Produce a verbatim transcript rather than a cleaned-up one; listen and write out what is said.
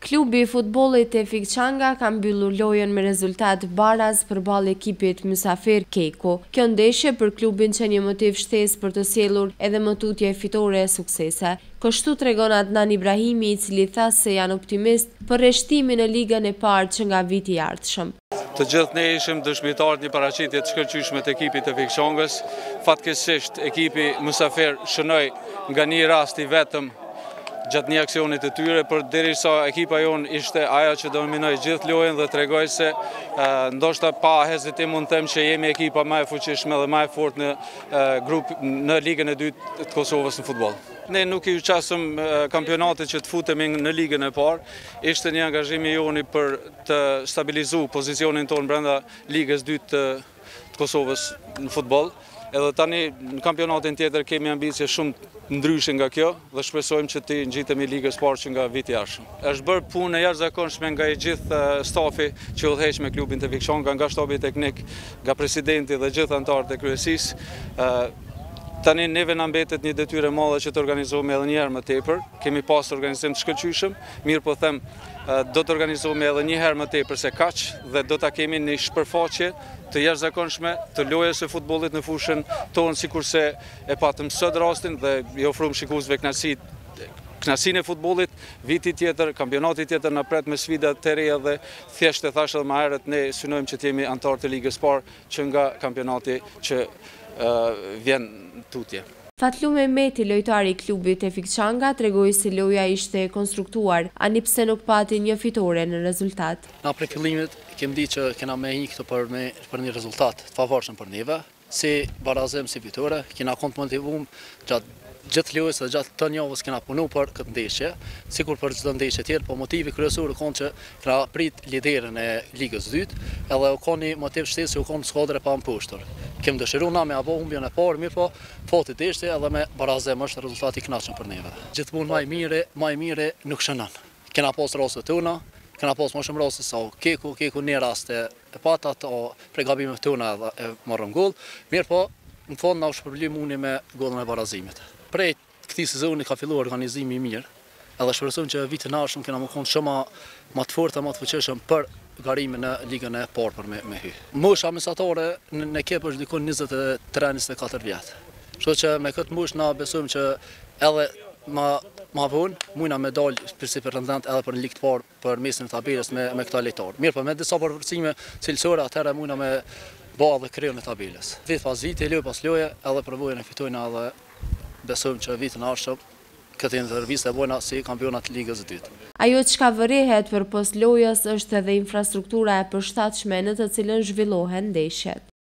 Klubi i futbollit e Fikçanga ka mbyllur lojën me rezultat baraz përballë ekipit mysafir Keku. Kjo ndeshje për klubin që një motiv shtesë për të sjellur edhe më tutje fitore e suksese. Kështu tregon Adnan Ibrahimi, i cili tha se janë optimist për rreshtimin në ligën e parë që nga viti i ardhshëm. Të gjithë ne ishim dëshmitar një paraqitje të shkëlqyeshme të ekipit të Fikçangës. Fatkeqësisht ekipi mysafir shënoi nga një rast i vetëm gjatë një aksionit të tyre, për derisa ekipa jonë ishte aja që dominoi gjithë lojën dhe tregoi se uh, ndoshta pa hezitim mund të them që jemi ekipa më e fuqishme dhe më e fortë në uh, grup në ligën e dytë të Kosovës në futboll. Ne nuk i qasëm uh, kampionatit që të futemi në ligën e parë, ishte një angazhim i joni për të stabilizuar pozicionin tonë brenda ligës dytë të, të Kosovës në futboll. Edhe tani në kampionatin tjetër kemi ambicie shumë ndryshe nga kjo dhe shpresojmë që të ngjitemi ligës parë që nga viti i ardhshëm. Është bërë punë e jashtëzakonshme nga i gjithë stafi që udhëheq me klubin të Fikçanga, nga shtabi teknik, nga presidenti dhe gjithë anëtarët e kryesisë. Tani neve na mbetet një detyrë e madhe që të organizohemi edhe një herë më tepër. Kemi pas organizim të shkëlqyeshëm, mirë po them do të organizohemi edhe një herë më tepër se kaq dhe do ta kemi një shpërfaqje të jashtëzakonshme të lojës së futbollit në fushën tonë, sikurse e patëm sot rastin dhe i ofrojmë shikuesve kënaqësi Knasinë e futbollit. Viti tjetër, kampionati tjetër na pret me sfida të reja dhe thjesht e thash edhe më herët, ne synojmë që të jemi antar të ligës parë që nga kampionati që uh, vjen tutje. Fatlu Mehmeti, lojtari i klubit e Fikçanga, tregoi se loja ishte konstruktuar, ani pse nuk pati një fitore në rezultat. Na prej fillimit kemi ditë që kena me një këto për, me, për një rezultat të favorshëm për neve, si barazim, si fitore, kena kont motivum gjatë gjithë lojës dhe gjatë të javës kena punu për këtë ndeshje, sikur për çdo ndeshje tjetër, po motivi kryesor u konë që kena prit liderën e ligës dytë, edhe u konë një motiv shtesë që u konë skuadra pa mposhtur. Kem dëshiruar na me abo humbjen e parë, mirë po fati deshte edhe me barazim është rezultati i kënaqshëm për neve. Gjithmonë më i mirë, më i mirë nuk shënon. Kena pas raste tona, kena pas më shumë raste sa Keku, Keku në raste e pata ato për gabimet tona e morën goll, mirë po në fond na u shpërbly mundi me gollën e barazimit. Prej këtij sezoni ka filluar organizimi i mirë, edhe shpresojmë që vitin e ardhshëm kena më konë shumë më të fortë, më të fuqishëm për garimin në ligën e parë për me, me hy. Mosha mesatare në, në ekip është dikon njëzet e tre njëzet e katër vjet. Kështu që me këtë moshë na besojmë që edhe ma ma vonë mujna me dalë për si pretendent edhe për në ligë të parë për mesin e tabelës me me këta lojtarë. Mirë, po me disa përvërcime cilësore atëherë mujna me bë edhe krejën e tabelës. Vit pas viti, lojë pas loje, edhe përvojën e fitojnë edhe besojmë që vitin e ardhshëm këtë intervistë e bojna si kampionat ligës së dytë. Ajo çka vërehet për post lojës është edhe infrastruktura e përshtatshme në të cilën zhvillohen ndeshjet.